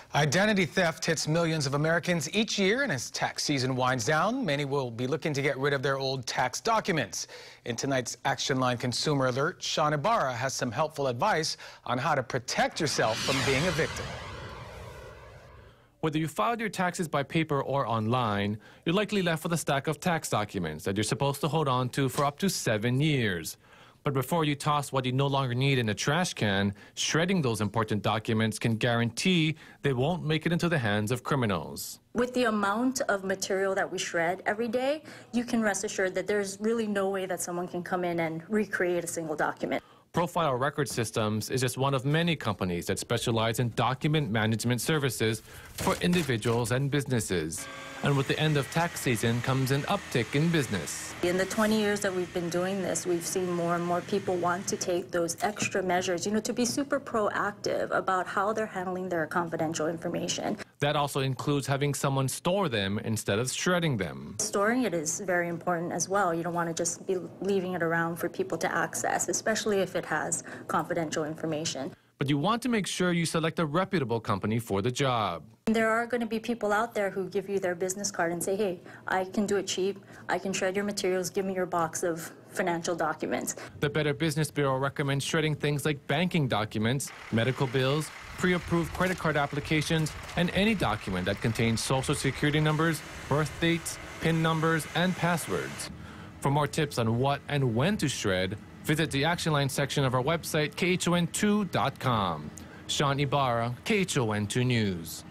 Identity theft hits millions of Americans each year, and as tax season winds down, many will be looking to get rid of their old tax documents. In tonight's Action Line Consumer Alert, Sean Ibarra has some helpful advice on how to protect yourself from being a victim. Whether you filed your taxes by paper or online, you're likely left with a stack of tax documents that you're supposed to hold on to for up to 7 years. But before you toss what you no longer need in a trash can, shredding those important documents can guarantee they won't make it into the hands of criminals. With the amount of material that we shred every day, you can rest assured that there's really no way that someone can come in and recreate a single document. Profile Record Systems is just one of many companies that specialize in document management services for individuals and businesses. And with the end of tax season comes an uptick in business. In the 20 years that we've been doing this, we've seen more and more people want to take those extra measures, to be super proactive about how they're handling their confidential information. That also includes having someone store them instead of shredding them. Storing it is very important as well. You don't want to just be leaving it around for people to access, especially if it has confidential information. But you want to make sure you select a reputable company for the job. There are going to be people out there who give you their business card and say, hey, I can do it cheap, I can shred your materials, give me your box of financial documents. The Better Business Bureau recommends shredding things like banking documents, medical bills, pre-approved credit card applications, and any document that contains social security numbers, birth dates, PIN numbers, and passwords. For more tips on what and when to shred, visit the Action Line section of our website, KHON2.com. Sean Ibarra, KHON2 News.